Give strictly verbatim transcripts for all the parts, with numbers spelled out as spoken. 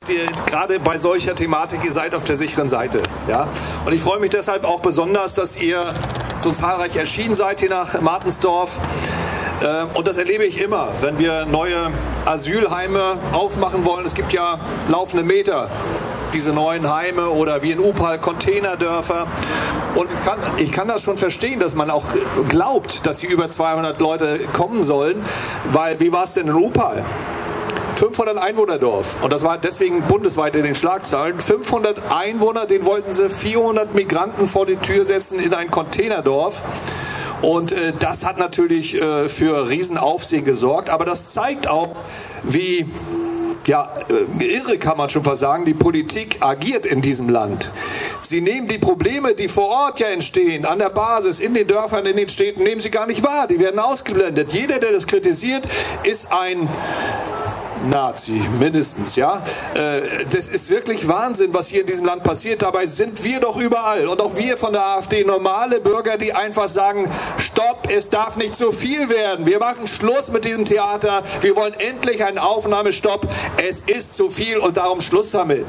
Wir gerade bei solcher Thematik, ihr seid auf der sicheren Seite. Ja? Und ich freue mich deshalb auch besonders, dass ihr so zahlreich erschienen seid hier nach Martensdorf. Und das erlebe ich immer, wenn wir neue Asylheime aufmachen wollen. Es gibt ja laufende Meter, diese neuen Heime, oder wie in Upal Containerdörfer. Und ich kann, ich kann das schon verstehen, dass man auch glaubt, dass hier über zweihundert Leute kommen sollen. Weil, wie war es denn in Upal? fünfhundert Einwohnerdorf. Und das war deswegen bundesweit in den Schlagzeilen. fünfhundert Einwohner, den wollten sie vierhundert Migranten vor die Tür setzen in ein Containerdorf. Und äh, das hat natürlich äh, für Riesenaufsehen gesorgt. Aber das zeigt auch, wie ja, äh, irre kann man schon fast sagen, die Politik agiert in diesem Land. Sie nehmen die Probleme, die vor Ort ja entstehen, an der Basis, in den Dörfern, in den Städten, nehmen sie gar nicht wahr. Die werden ausgeblendet. Jeder, der das kritisiert, ist ein Nazi, mindestens, ja. Das ist wirklich Wahnsinn, was hier in diesem Land passiert. Dabei sind wir doch überall und auch wir von der AfD normale Bürger, die einfach sagen, stopp, es darf nicht zu viel werden. Wir machen Schluss mit diesem Theater. Wir wollen endlich einen Aufnahmestopp. Es ist zu viel und darum Schluss damit.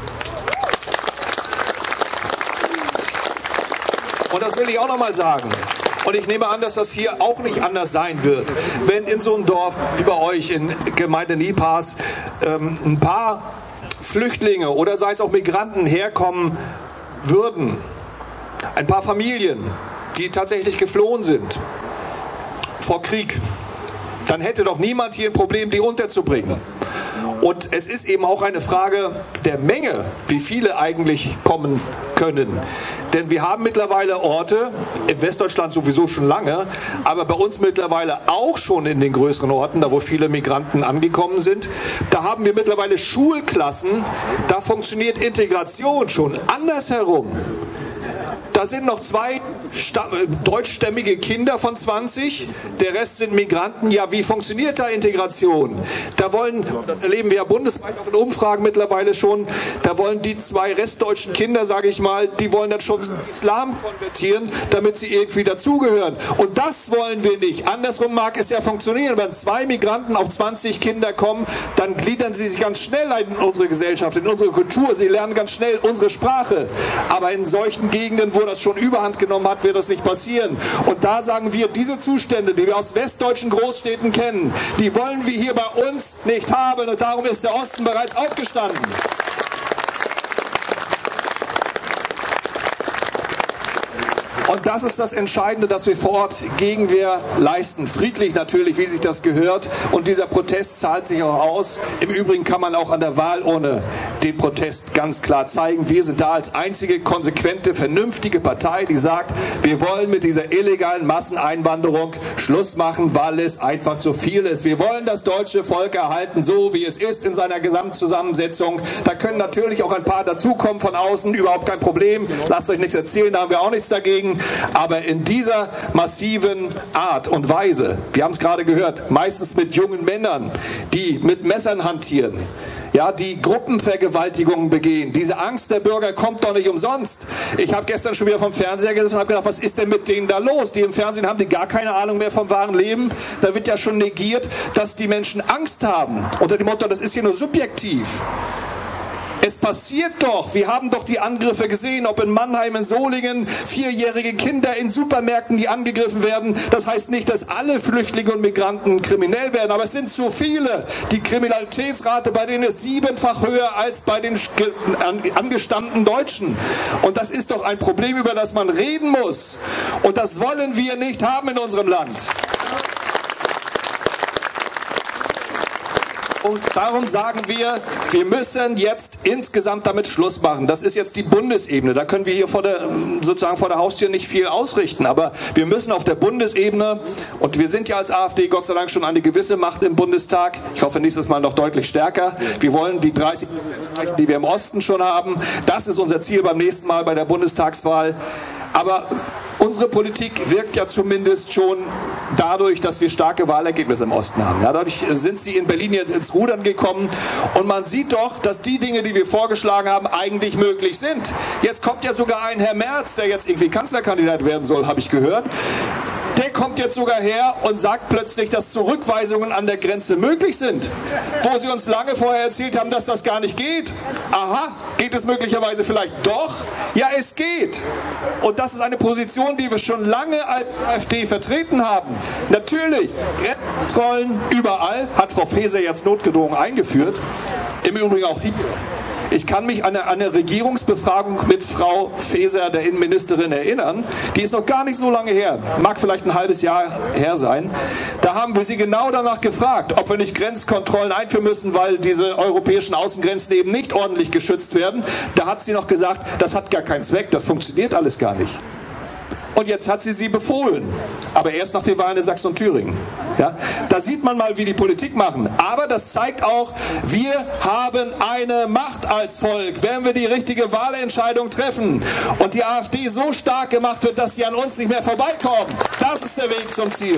Und das will ich auch nochmal sagen. Und ich nehme an, dass das hier auch nicht anders sein wird. Wenn in so einem Dorf wie bei euch in Gemeinde Niepaß ähm, ein paar Flüchtlinge oder sei es auch Migranten herkommen würden, ein paar Familien, die tatsächlich geflohen sind vor Krieg, dann hätte doch niemand hier ein Problem, die unterzubringen. Und es ist eben auch eine Frage der Menge, wie viele eigentlich kommen können. Denn wir haben mittlerweile Orte, in Westdeutschland sowieso schon lange, aber bei uns mittlerweile auch schon in den größeren Orten, da wo viele Migranten angekommen sind, da haben wir mittlerweile Schulklassen, da funktioniert Integration schon andersherum. Da sind noch zwei deutschstämmige Kinder von zwanzig, der Rest sind Migranten. Ja, wie funktioniert da Integration? Da wollen, das erleben wir ja bundesweit auch in Umfragen mittlerweile schon, da wollen die zwei restdeutschen Kinder, sage ich mal, die wollen dann schon zum Islam konvertieren, damit sie irgendwie dazugehören. Und das wollen wir nicht. Andersrum mag es ja funktionieren. Wenn zwei Migranten auf zwanzig Kinder kommen, dann gliedern sie sich ganz schnell in unsere Gesellschaft, in unsere Kultur. Sie lernen ganz schnell unsere Sprache. Aber in solchen Gegenden, wo das schon Überhand genommen hat, wird das nicht passieren. Und da sagen wir, diese Zustände, die wir aus westdeutschen Großstädten kennen, die wollen wir hier bei uns nicht haben. Und darum ist der Osten bereits aufgestanden. Und das ist das Entscheidende, dass wir vor Ort Gegenwehr leisten. Friedlich natürlich, wie sich das gehört. Und dieser Protest zahlt sich auch aus. Im Übrigen kann man auch an der Wahlurne den Protest ganz klar zeigen. Wir sind da als einzige konsequente, vernünftige Partei, die sagt, wir wollen mit dieser illegalen Masseneinwanderung Schluss machen, weil es einfach zu viel ist. Wir wollen das deutsche Volk erhalten, so wie es ist in seiner Gesamtzusammensetzung. Da können natürlich auch ein paar dazukommen von außen, überhaupt kein Problem. Lasst euch nichts erzählen, da haben wir auch nichts dagegen. Aber in dieser massiven Art und Weise, wir haben es gerade gehört, meistens mit jungen Männern, die mit Messern hantieren, ja, die Gruppenvergewaltigungen begehen. Diese Angst der Bürger kommt doch nicht umsonst. Ich habe gestern schon wieder vom Fernseher gesessen und habe gedacht, was ist denn mit denen da los? Die im Fernsehen haben die gar keine Ahnung mehr vom wahren Leben. Da wird ja schon negiert, dass die Menschen Angst haben. Unter dem Motto, das ist hier nur subjektiv. Es passiert doch. Wir haben doch die Angriffe gesehen, ob in Mannheim, in Solingen, vierjährige Kinder in Supermärkten, die angegriffen werden. Das heißt nicht, dass alle Flüchtlinge und Migranten kriminell werden, aber es sind zu viele. Die Kriminalitätsrate bei denen ist siebenfach höher als bei den angestammten Deutschen. Und das ist doch ein Problem, über das man reden muss. Und das wollen wir nicht haben in unserem Land. Und darum sagen wir, wir müssen jetzt insgesamt damit Schluss machen. Das ist jetzt die Bundesebene. Da können wir hier vor der, sozusagen vor der Haustür nicht viel ausrichten. Aber wir müssen auf der Bundesebene, und wir sind ja als AfD Gott sei Dank schon eine gewisse Macht im Bundestag. Ich hoffe nächstes Mal noch deutlich stärker. Wir wollen die dreißig, die wir im Osten schon haben. Das ist unser Ziel beim nächsten Mal bei der Bundestagswahl. Aber unsere Politik wirkt ja zumindest schon dadurch, dass wir starke Wahlergebnisse im Osten haben. Ja, dadurch sind sie in Berlin jetzt ins Rudern gekommen. Und man sieht doch, dass die Dinge, die wir vorgeschlagen haben, eigentlich möglich sind. Jetzt kommt ja sogar ein Herr Merz, der jetzt irgendwie Kanzlerkandidat werden soll, habe ich gehört. der kommt jetzt sogar her und sagt plötzlich, dass Zurückweisungen an der Grenze möglich sind, wo sie uns lange vorher erzählt haben, dass das gar nicht geht. Aha, geht es möglicherweise vielleicht doch? Ja, es geht. Und das ist eine Position, die wir schon lange als AfD vertreten haben. Natürlich, Grenzkontrollen überall, hat Frau Faeser jetzt notgedrungen eingeführt. Im Übrigen auch hier. Ich kann mich an eine, eine Regierungsbefragung mit Frau Faeser, der Innenministerin, erinnern. Die ist noch gar nicht so lange her. Mag vielleicht ein halbes Jahr her sein. Da haben wir sie genau danach gefragt, ob wir nicht Grenzkontrollen einführen müssen, weil diese europäischen Außengrenzen eben nicht ordentlich geschützt werden. Da hat sie noch gesagt, das hat gar keinen Zweck, das funktioniert alles gar nicht. Und jetzt hat sie sie befohlen. Aber erst nach den Wahlen in Sachsen und Thüringen. Ja? Da sieht man mal, wie die Politik machen. Aber das zeigt auch, wir haben eine Macht als Volk, wenn wir die richtige Wahlentscheidung treffen. Und die AfD so stark gemacht wird, dass sie an uns nicht mehr vorbeikommen. Das ist der Weg zum Ziel.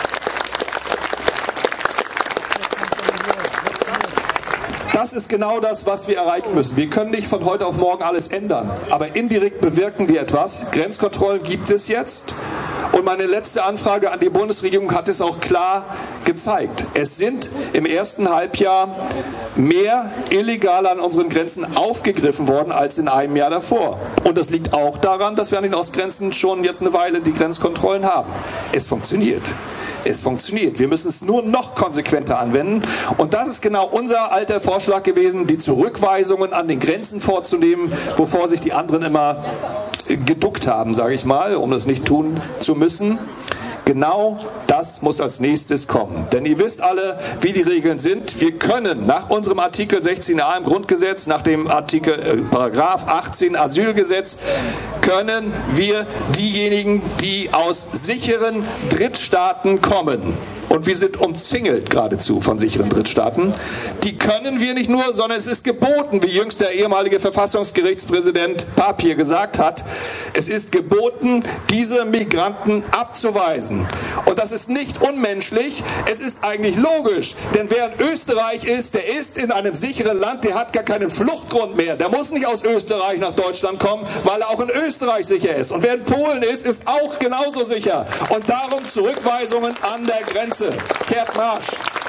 Das ist genau das, was wir erreichen müssen. Wir können nicht von heute auf morgen alles ändern, aber indirekt bewirken wir etwas. Grenzkontrollen gibt es jetzt. Und meine letzte Anfrage an die Bundesregierung hat es auch klar gezeigt. Es sind im ersten Halbjahr mehr Illegale an unseren Grenzen aufgegriffen worden als in einem Jahr davor. Und das liegt auch daran, dass wir an den Ostgrenzen schon jetzt eine Weile die Grenzkontrollen haben. Es funktioniert. Es funktioniert. Wir müssen es nur noch konsequenter anwenden. Und das ist genau unser alter Vorschlag gewesen, die Zurückweisungen an den Grenzen vorzunehmen, wovor sich die anderen immer geduckt haben, sage ich mal, um das nicht tun zu müssen. Genau das muss als nächstes kommen. Denn ihr wisst alle, wie die Regeln sind. Wir können nach unserem Artikel sechzehn a im Grundgesetz, nach dem Artikel äh, Paragraph achtzehn Asylgesetz, können wir diejenigen, die aus sicheren Drittstaaten kommen, und wir sind umzingelt geradezu von sicheren Drittstaaten, die können wir nicht nur, sondern es ist geboten, wie jüngst der ehemalige Verfassungsgerichtspräsident Papier gesagt hat, es ist geboten, diese Migranten abzuweisen. Und das ist nicht unmenschlich, es ist eigentlich logisch, denn wer in Österreich ist, der ist in einem sicheren Land, der hat gar keinen Fluchtgrund mehr. Der muss nicht aus Österreich nach Deutschland kommen, weil er auch in Österreich sicher ist. Und wer in Polen ist, ist auch genauso sicher. Und darum Zurückweisungen an der Grenze. Kehrt Marsch!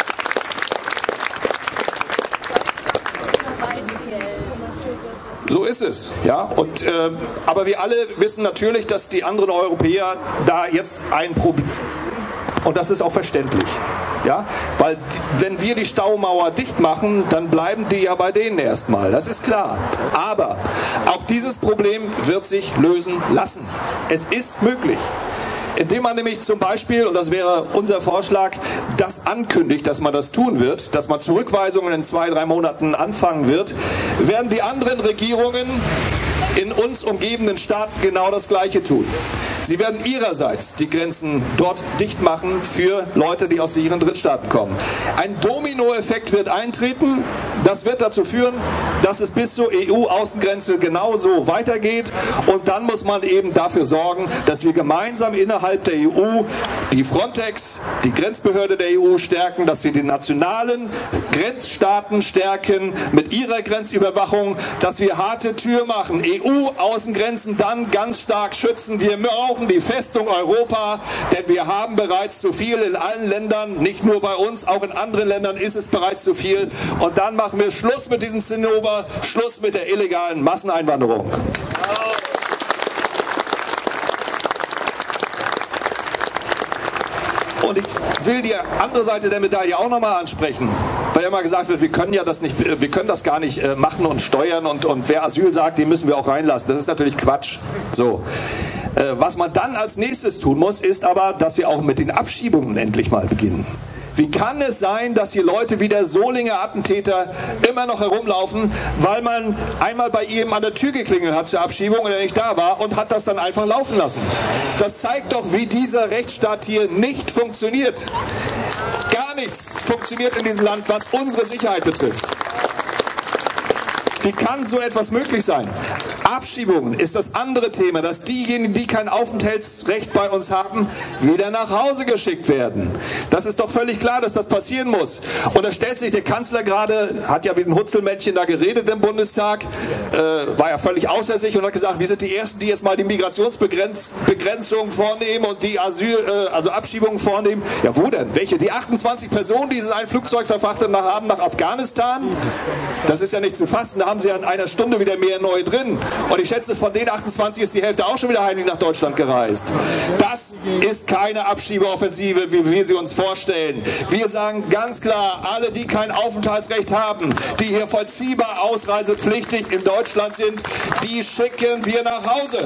So ist es, ja. Und, äh, aber wir alle wissen natürlich, dass die anderen Europäer da jetzt ein Problem haben. Und das ist auch verständlich. Ja? Weil wenn wir die Staumauer dicht machen, dann bleiben die ja bei denen erstmal. Das ist klar. Aber auch dieses Problem wird sich lösen lassen. Es ist möglich. Indem man nämlich zum Beispiel, und das wäre unser Vorschlag, das ankündigt, dass man das tun wird, dass man Zurückweisungen in zwei, drei Monaten anfangen wird, werden die anderen Regierungen in uns umgebenden Staaten genau das Gleiche tun. Sie werden ihrerseits die Grenzen dort dicht machen für Leute, die aus sicheren Drittstaaten kommen. Ein Dominoeffekt wird eintreten. Das wird dazu führen, dass es bis zur E U-Außengrenze genauso weitergeht. Und dann muss man eben dafür sorgen, dass wir gemeinsam innerhalb der E U die Frontex, die Grenzbehörde der E U stärken, dass wir die nationalen Grenzstaaten stärken mit ihrer Grenzüberwachung, dass wir harte Tür machen, E U-Außengrenzen dann ganz stark schützen. Wir brauchen die Festung Europa, denn wir haben bereits zu viel in allen Ländern, nicht nur bei uns, auch in anderen Ländern ist es bereits zu viel. Und dann machen wir Schluss mit diesem Zinnober, Schluss mit der illegalen Masseneinwanderung. Und ich will die andere Seite der Medaille auch nochmal ansprechen, weil ja immer gesagt wird, wir können ja das nicht, wir können das gar nicht machen und steuern und, und wer Asyl sagt, den müssen wir auch reinlassen. Das ist natürlich Quatsch. So. Was man dann als nächstes tun muss, ist aber, dass wir auch mit den Abschiebungen endlich mal beginnen. Wie kann es sein, dass hier Leute wie der Solinger Attentäter immer noch herumlaufen, weil man einmal bei ihm an der Tür geklingelt hat zur Abschiebung und er nicht da war und hat das dann einfach laufen lassen? Das zeigt doch, wie dieser Rechtsstaat hier nicht funktioniert. Gar nichts funktioniert in diesem Land, was unsere Sicherheit betrifft. Wie kann so etwas möglich sein? Abschiebungen ist das andere Thema, dass diejenigen, die kein Aufenthaltsrecht bei uns haben, wieder nach Hause geschickt werden. Das ist doch völlig klar, dass das passieren muss. Und da stellt sich der Kanzler gerade, hat ja wie ein Hutzelmännchen da geredet im Bundestag, äh, war ja völlig außer sich und hat gesagt, wir sind die Ersten, die jetzt mal die Migrationsbegrenzung vornehmen und die Asyl, äh, also Abschiebungen vornehmen. Ja, wo denn? Welche? Die achtundzwanzig Personen, die sie in ein Flugzeug verfrachtet haben nach Afghanistan? Das ist ja nicht zu fassen. Da haben sie ja in einer Stunde wieder mehr neu drin. Und ich schätze, von den achtundzwanzig ist die Hälfte auch schon wieder heimlich nach Deutschland gereist. Das ist keine Abschiebeoffensive, wie wir sie uns vorstellen. Wir sagen ganz klar, alle, die kein Aufenthaltsrecht haben, die hier vollziehbar ausreisepflichtig in Deutschland sind, die schicken wir nach Hause.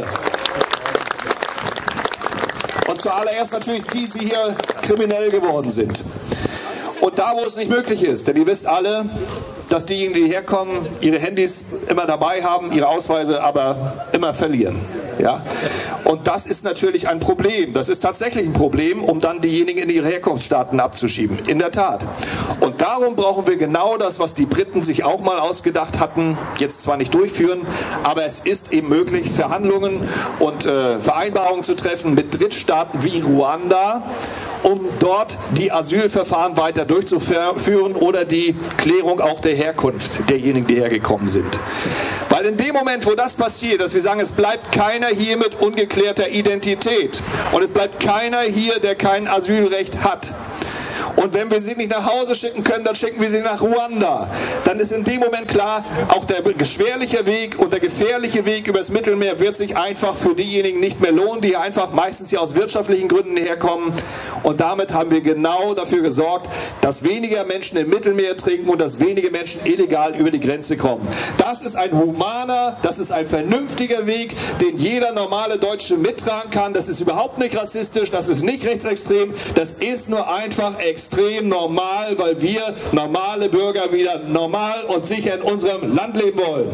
Und zuallererst natürlich die, die hier kriminell geworden sind. Und da, wo es nicht möglich ist, denn ihr wisst alle, dass diejenigen, die herkommen, ihre Handys immer dabei haben, ihre Ausweise aber immer verlieren. Ja? Und das ist natürlich ein Problem. Das ist tatsächlich ein Problem, um dann diejenigen in ihre Herkunftsstaaten abzuschieben. In der Tat. Und darum brauchen wir genau das, was die Briten sich auch mal ausgedacht hatten, jetzt zwar nicht durchführen, aber es ist eben möglich, Verhandlungen und äh, Vereinbarungen zu treffen mit Drittstaaten wie Ruanda, um dort die Asylverfahren weiter durchzuführen oder die Klärung auch der Herkunft derjenigen, die hergekommen sind. Weil in dem Moment, wo das passiert, dass wir sagen, es bleibt keiner hier mit ungeklärter Identität und es bleibt keiner hier, der kein Asylrecht hat. Und wenn wir sie nicht nach Hause schicken können, dann schicken wir sie nach Ruanda. Dann ist in dem Moment klar, auch der beschwerliche Weg und der gefährliche Weg übers Mittelmeer wird sich einfach für diejenigen nicht mehr lohnen, die einfach meistens hier aus wirtschaftlichen Gründen herkommen. Und damit haben wir genau dafür gesorgt, dass weniger Menschen im Mittelmeer trinken und dass wenige Menschen illegal über die Grenze kommen. Das ist ein humaner, das ist ein vernünftiger Weg, den jeder normale Deutsche mittragen kann. Das ist überhaupt nicht rassistisch, das ist nicht rechtsextrem, das ist nur einfach extrem. extrem normal, weil wir normale Bürger wieder normal und sicher in unserem Land leben wollen.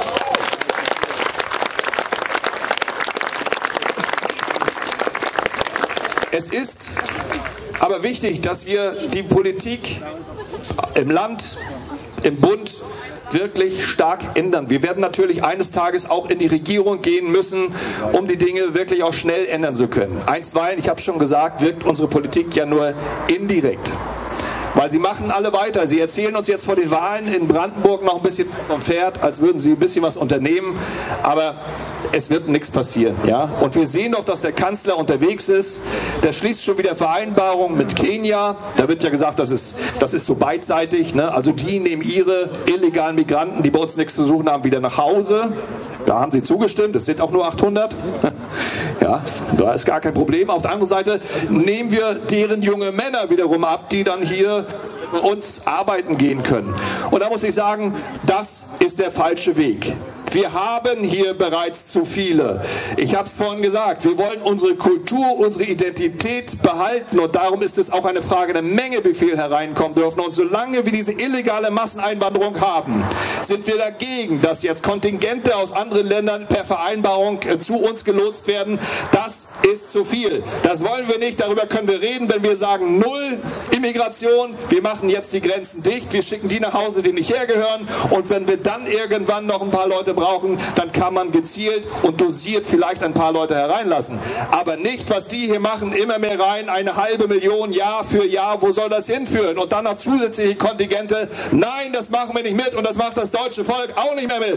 Es ist aber wichtig, dass wir die Politik im Land, im Bund wirklich stark ändern. Wir werden natürlich eines Tages auch in die Regierung gehen müssen, um die Dinge wirklich auch schnell ändern zu können. Einstweilen, ich habe es schon gesagt, wirkt unsere Politik ja nur indirekt. Weil sie machen alle weiter. Sie erzählen uns jetzt vor den Wahlen in Brandenburg noch ein bisschen vom Pferd, als würden sie ein bisschen was unternehmen. Aber es wird nichts passieren. Ja? Und wir sehen doch, dass der Kanzler unterwegs ist. Der schließt schon wieder Vereinbarungen mit Kenia. Da wird ja gesagt, das ist, das ist so beidseitig. Ne? Also die nehmen ihre illegalen Migranten, die bei uns nichts zu suchen haben, wieder nach Hause. Da haben sie zugestimmt, es sind auch nur achthundert. Ja, da ist gar kein Problem. Auf der anderen Seite nehmen wir deren junge Männer wiederum ab, die dann hier bei uns arbeiten gehen können. Und da muss ich sagen, das ist der falsche Weg. Wir haben hier bereits zu viele. Ich habe es vorhin gesagt, wir wollen unsere Kultur, unsere Identität behalten und darum ist es auch eine Frage der Menge, wie viel hereinkommen dürfen. Und solange wir diese illegale Masseneinwanderung haben, sind wir dagegen, dass jetzt Kontingente aus anderen Ländern per Vereinbarung äh, zu uns gelotst werden. Das ist zu viel. Das wollen wir nicht. Darüber können wir reden, wenn wir sagen, null Immigration. Wir machen jetzt die Grenzen dicht. Wir schicken die nach Hause, die nicht hergehören. Und wenn wir dann irgendwann noch ein paar Leute brauchen, dann kann man gezielt und dosiert vielleicht ein paar Leute hereinlassen. Aber nicht, was die hier machen, immer mehr rein, eine halbe Million Jahr für Jahr. Wo soll das hinführen? Und dann noch zusätzliche Kontingente. Nein, das machen wir nicht mit und das macht das deutsche Volk auch nicht mehr mit.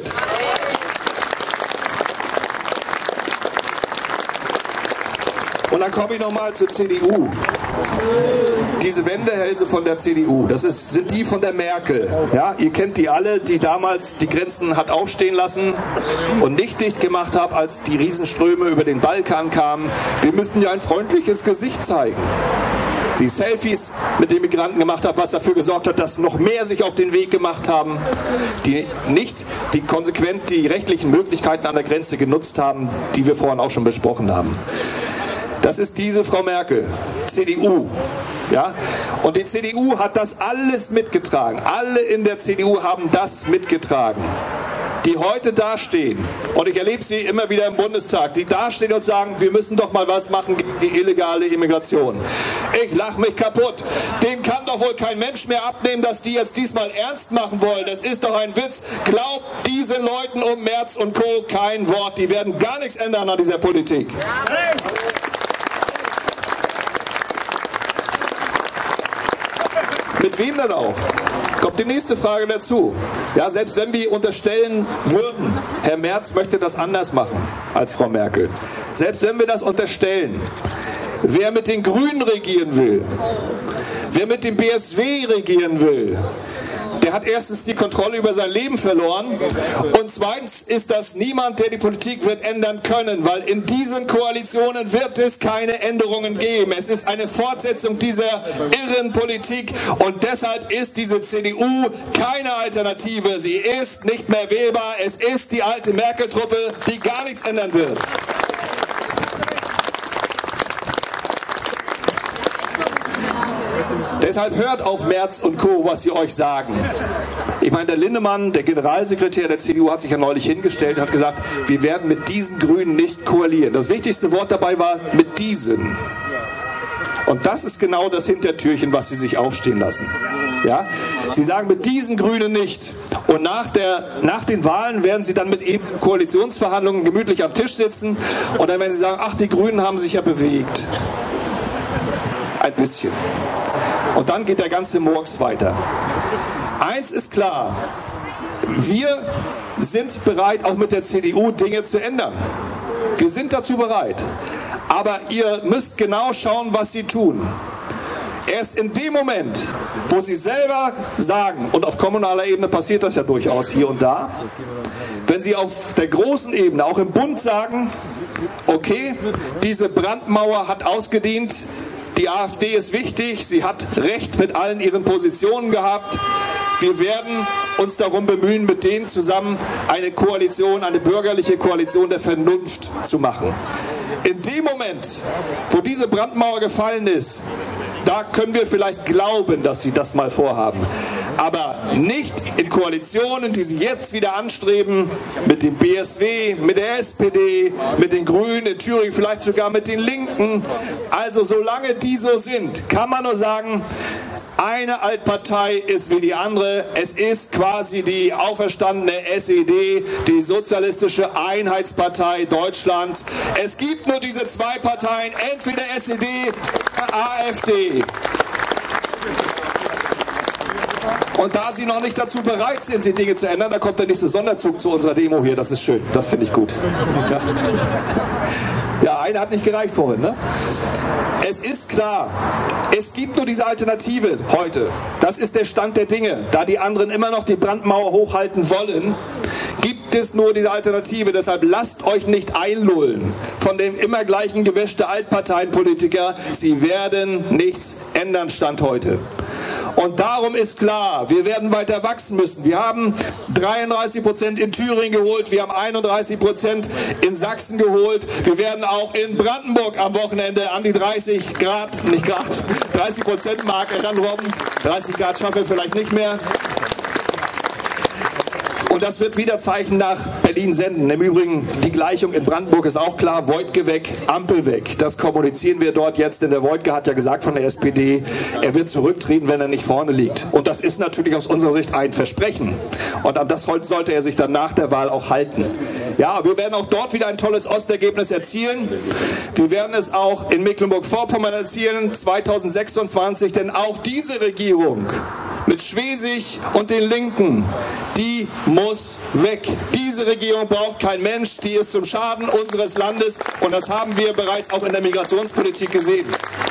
Und dann komme ich nochmal zur C D U. Diese Wendehälse von der C D U, das ist, sind die von der Merkel. Ja, ihr kennt die alle, die damals die Grenzen hat aufstehen lassen und nicht dicht gemacht hat, als die Riesenströme über den Balkan kamen. Wir müssen ja ein freundliches Gesicht zeigen. Die Selfies mit den Migranten gemacht hat, was dafür gesorgt hat, dass noch mehr sich auf den Weg gemacht haben, die nicht die konsequent die rechtlichen Möglichkeiten an der Grenze genutzt haben, die wir vorhin auch schon besprochen haben. Das ist diese Frau Merkel, C D U. Ja? Und die C D U hat das alles mitgetragen. Alle in der C D U haben das mitgetragen. die heute dastehen, und ich erlebe sie immer wieder im Bundestag, die dastehen und sagen, wir müssen doch mal was machen gegen die illegale Immigration. Ich lache mich kaputt. Dem kann doch wohl kein Mensch mehr abnehmen, dass die jetzt diesmal ernst machen wollen. Das ist doch ein Witz. Glaubt diesen Leuten um Merz und Co. kein Wort. Die werden gar nichts ändern an dieser Politik. Mit wem denn auch? Kommt die nächste Frage dazu. Ja, selbst wenn wir unterstellen würden, Herr Merz möchte das anders machen als Frau Merkel. Selbst wenn wir das unterstellen, wer mit den Grünen regieren will, wer mit dem B S W regieren will, der hat erstens die Kontrolle über sein Leben verloren und zweitens ist das niemand, der die Politik wird ändern können, weil in diesen Koalitionen wird es keine Änderungen geben. Es ist eine Fortsetzung dieser irren Politik und deshalb ist diese C D U keine Alternative. Sie ist nicht mehr wählbar. Es ist die alte Merkel-Truppe, die gar nichts ändern wird. Deshalb hört auf Merz und Co., was sie euch sagen. Ich meine, der Linnemann, der Generalsekretär der C D U, hat sich ja neulich hingestellt und hat gesagt, wir werden mit diesen Grünen nicht koalieren. Das wichtigste Wort dabei war mit diesen. Und das ist genau das Hintertürchen, was sie sich aufstehen lassen. Ja? Sie sagen mit diesen Grünen nicht. Und nach, der, nach den Wahlen werden sie dann mit eben Koalitionsverhandlungen gemütlich am Tisch sitzen und dann werden sie sagen, ach, die Grünen haben sich ja bewegt. Ein bisschen. Und dann geht der ganze Murks weiter. Eins ist klar, wir sind bereit, auch mit der C D U Dinge zu ändern. Wir sind dazu bereit. Aber ihr müsst genau schauen, was sie tun. Erst in dem Moment, wo sie selber sagen, und auf kommunaler Ebene passiert das ja durchaus hier und da, wenn sie auf der großen Ebene, auch im Bund sagen, okay, diese Brandmauer hat ausgedient, die AfD ist wichtig, sie hat Recht mit allen ihren Positionen gehabt. Wir werden uns darum bemühen, mit denen zusammen eine Koalition, eine bürgerliche Koalition der Vernunft zu machen. In dem Moment, wo diese Brandmauer gefallen ist, da können wir vielleicht glauben, dass sie das mal vorhaben. Aber nicht in Koalitionen, die sie jetzt wieder anstreben, mit dem B S W, mit der S P D, mit den Grünen, in Thüringen vielleicht sogar mit den Linken. Also solange die so sind, kann man nur sagen, eine Altpartei ist wie die andere. Es ist quasi die auferstandene S E D, die Sozialistische Einheitspartei Deutschlands. Es gibt nur diese zwei Parteien, entweder S E D oder AfD. Und da sie noch nicht dazu bereit sind, die Dinge zu ändern, da kommt der nächste Sonderzug zu unserer Demo hier. Das ist schön, das finde ich gut. Ja. Ja, eine hat nicht gereicht vorhin, ne? Es ist klar, es gibt nur diese Alternative heute. Das ist der Stand der Dinge. Da die anderen immer noch die Brandmauer hochhalten wollen, gibt es nur diese Alternative. Deshalb lasst euch nicht einlullen von dem immer gleichen Gewäsch der Altparteienpolitiker. Sie werden nichts ändern, Stand heute. Und darum ist klar, wir werden weiter wachsen müssen. Wir haben dreiunddreißig Prozent in Thüringen geholt, wir haben einunddreißig Prozent in Sachsen geholt. Wir werden auch in Brandenburg am Wochenende an die dreißig Grad, nicht Grad, dreißig Prozent Marke ranrobben. dreißig Grad schaffen wir vielleicht nicht mehr. Und das wird wieder Zeichen nach Berlin senden. Im Übrigen, die Gleichung in Brandenburg ist auch klar. Woidke weg, Ampel weg. Das kommunizieren wir dort jetzt, denn der Woidke hat ja gesagt von der S P D, er wird zurücktreten, wenn er nicht vorne liegt. Und das ist natürlich aus unserer Sicht ein Versprechen. Und an das sollte er sich dann nach der Wahl auch halten. Ja, wir werden auch dort wieder ein tolles Ostergebnis erzielen. Wir werden es auch in Mecklenburg-Vorpommern erzielen, zweitausendsechsundzwanzig, denn auch diese Regierung mit Schwesig und den Linken, die muss weg. Diese Regierung braucht kein Mensch, die ist zum Schaden unseres Landes und das haben wir bereits auch in der Migrationspolitik gesehen.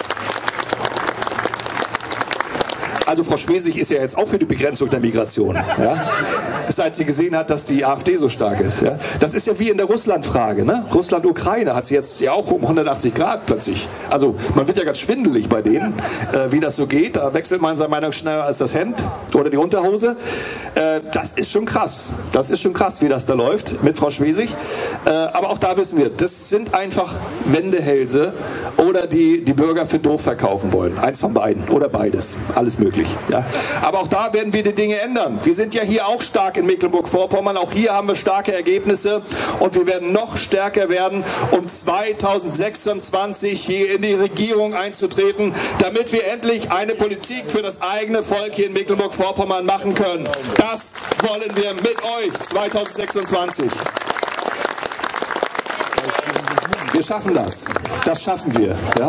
Also Frau Schwesig ist ja jetzt auch für die Begrenzung der Migration, ja? Seit sie gesehen hat, dass die AfD so stark ist. Ja? Das ist ja wie in der Russland-Frage. Ne? Russland-Ukraine hat sie jetzt ja auch um hundertachtzig Grad plötzlich. Also man wird ja ganz schwindelig bei denen, äh, wie das so geht. Da wechselt man seine Meinung schneller als das Hemd oder die Unterhose. Äh, das ist schon krass. Das ist schon krass, wie das da läuft mit Frau Schwesig. Äh, aber auch da wissen wir, das sind einfach Wendehälse oder die die Bürger für doof verkaufen wollen. Eins von beiden oder beides. Alles möglich. möglich. Ja? Aber auch da werden wir die Dinge ändern. Wir sind ja hier auch stark in Mecklenburg-Vorpommern. Auch hier haben wir starke Ergebnisse und wir werden noch stärker werden, um zweitausendsechsundzwanzig hier in die Regierung einzutreten, damit wir endlich eine Politik für das eigene Volk hier in Mecklenburg-Vorpommern machen können. Das wollen wir mit euch zweitausendsechsundzwanzig. Wir schaffen das. Das schaffen wir. Ja?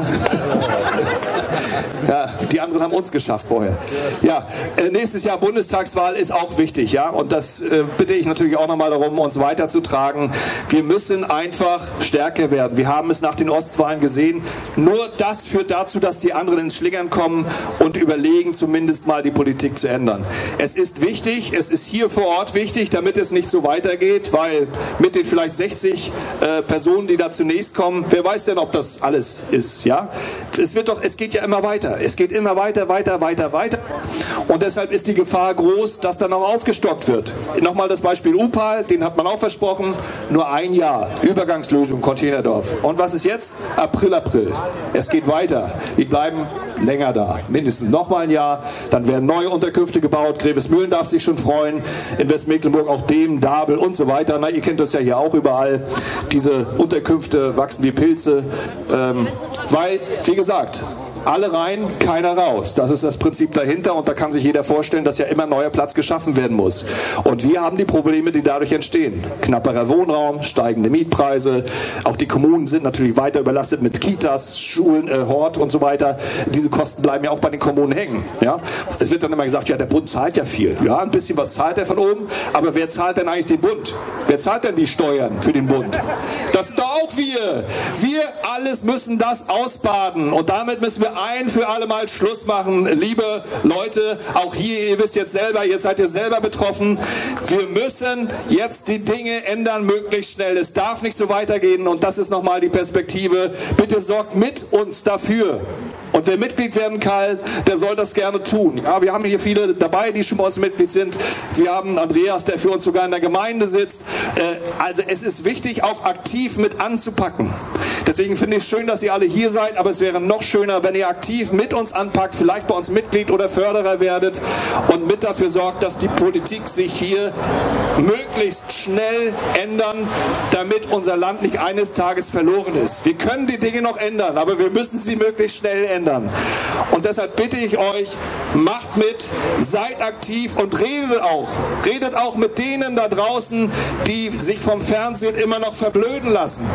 Ja, die anderen haben uns geschafft vorher. Ja, äh, nächstes Jahr Bundestagswahl ist auch wichtig. Ja? Und das äh, bitte ich natürlich auch nochmal darum, uns weiterzutragen. Wir müssen einfach stärker werden. Wir haben es nach den Ostwahlen gesehen. Nur das führt dazu, dass die anderen ins Schlingern kommen und überlegen, zumindest mal die Politik zu ändern. Es ist wichtig, es ist hier vor Ort wichtig, damit es nicht so weitergeht, weil mit den vielleicht sechzig äh, Personen, die da zunächst kommen, wer weiß denn, ob das alles ist, ja? Es wird doch, es geht ja immer weiter. Es geht immer weiter, weiter, weiter, weiter. Und deshalb ist die Gefahr groß, dass dann auch aufgestockt wird. Nochmal das Beispiel Upal, den hat man auch versprochen. Nur ein Jahr. Übergangslösung, Containerdorf. Und was ist jetzt? April, April. Es geht weiter. Die bleiben länger da. Mindestens nochmal ein Jahr. Dann werden neue Unterkünfte gebaut. Grevesmühlen darf sich schon freuen. In Westmecklenburg auch Demen, Dabel und so weiter. Na, ihr kennt das ja hier auch überall. Diese Unterkünfte wachsen wie Pilze. Ähm, weil, wie gesagt, alle rein, keiner raus. Das ist das Prinzip dahinter und da kann sich jeder vorstellen, dass ja immer neuer Platz geschaffen werden muss. Und wir haben die Probleme, die dadurch entstehen. Knapperer Wohnraum, steigende Mietpreise, auch die Kommunen sind natürlich weiter überlastet mit Kitas, Schulen, äh, Hort und so weiter. Diese Kosten bleiben ja auch bei den Kommunen hängen. Ja? Es wird dann immer gesagt, ja, der Bund zahlt ja viel. Ja, ein bisschen was zahlt er von oben, aber wer zahlt denn eigentlich den Bund? Wer zahlt denn die Steuern für den Bund? Das sind doch auch wir. Wir alles müssen das ausbaden und damit müssen wir ein für alle Mal Schluss machen. Liebe Leute, auch hier, ihr wisst jetzt selber, jetzt seid ihr selber betroffen. Wir müssen jetzt die Dinge ändern, möglichst schnell. Es darf nicht so weitergehen und das ist nochmal die Perspektive. Bitte sorgt mit uns dafür. Und wer Mitglied werden kann, der soll das gerne tun. Ja, wir haben hier viele dabei, die schon bei uns Mitglied sind. Wir haben Andreas, der für uns sogar in der Gemeinde sitzt. Äh, also es ist wichtig, auch aktiv mit anzupacken. Deswegen finde ich es schön, dass ihr alle hier seid, aber es wäre noch schöner, wenn ihr aktiv mit uns anpackt, vielleicht bei uns Mitglied oder Förderer werdet und mit dafür sorgt, dass die Politik sich hier möglichst schnell ändern, damit unser Land nicht eines Tages verloren ist. Wir können die Dinge noch ändern, aber wir müssen sie möglichst schnell ändern. Und deshalb bitte ich euch, macht mit, seid aktiv und redet auch. Redet auch mit denen da draußen, die sich vom Fernsehen immer noch verblöden lassen.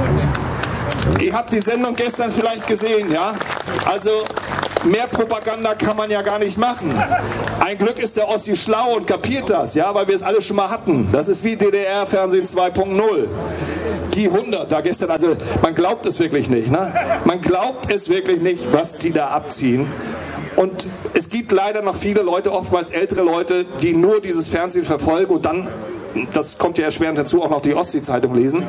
Ihr habt die Sendung gestern vielleicht gesehen, ja? Also mehr Propaganda kann man ja gar nicht machen. Ein Glück ist der Ossi schlau und kapiert das, ja, weil wir es alle schon mal hatten. Das ist wie D D R-Fernsehen zwei punkt null. Die hundert da gestern, also man glaubt es wirklich nicht, ne? Man glaubt es wirklich nicht, was die da abziehen. Und es gibt leider noch viele Leute, oftmals ältere Leute, die nur dieses Fernsehen verfolgen und dann, das kommt ja erschwerend hinzu, auch noch die Ostsee-Zeitung lesen.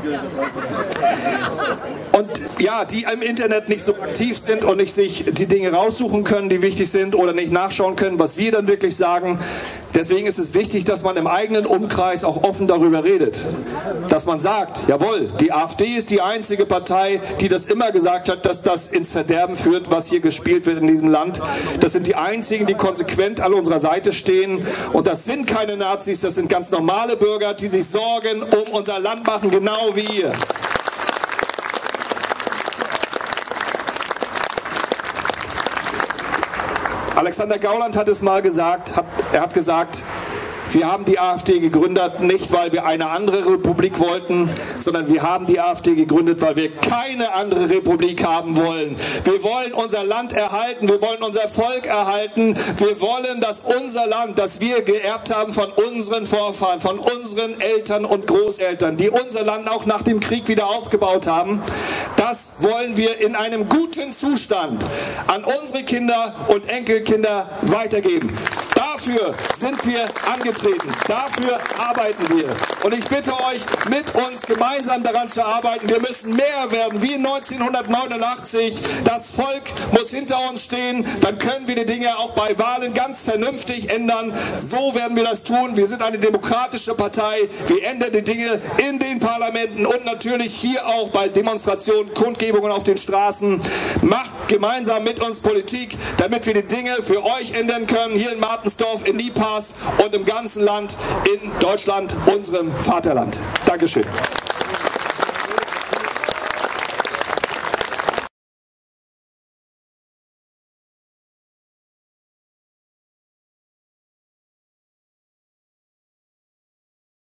Und ja, die im Internet nicht so aktiv sind und nicht sich die Dinge raussuchen können, die wichtig sind oder nicht nachschauen können, was wir dann wirklich sagen. Deswegen ist es wichtig, dass man im eigenen Umkreis auch offen darüber redet. Dass man sagt, jawohl, die AfD ist die einzige Partei, die das immer gesagt hat, dass das ins Verderben führt, was hier gespielt wird in diesem Land. Das sind die einzigen, die konsequent an unserer Seite stehen. Und das sind keine Nazis, das sind ganz normale Bürger, die sich Sorgen um unser Land machen, genau wie ihr. Alexander Gauland hat es mal gesagt, hat, er hat gesagt, wir haben die AfD gegründet, nicht weil wir eine andere Republik wollten, sondern wir haben die AfD gegründet, weil wir keine andere Republik haben wollen. Wir wollen unser Land erhalten, wir wollen unser Volk erhalten, wir wollen, dass unser Land, das wir geerbt haben von unseren Vorfahren, von unseren Eltern und Großeltern, die unser Land auch nach dem Krieg wieder aufgebaut haben, das wollen wir in einem guten Zustand an unsere Kinder und Enkelkinder weitergeben. Dafür sind wir angetreten. Dafür arbeiten wir. Und ich bitte euch, mit uns gemeinsam daran zu arbeiten. Wir müssen mehr werden, wie neunzehnhundertneunundachtzig. Das Volk muss hinter uns stehen. Dann können wir die Dinge auch bei Wahlen ganz vernünftig ändern. So werden wir das tun. Wir sind eine demokratische Partei. Wir ändern die Dinge in den Parlamenten und natürlich hier auch bei Demonstrationen, Kundgebungen auf den Straßen. Macht gemeinsam mit uns Politik, damit wir die Dinge für euch ändern können. Hier in Martensdorf, in Niepaß und im ganzen Land, in Deutschland, unserem Vaterland. Dankeschön.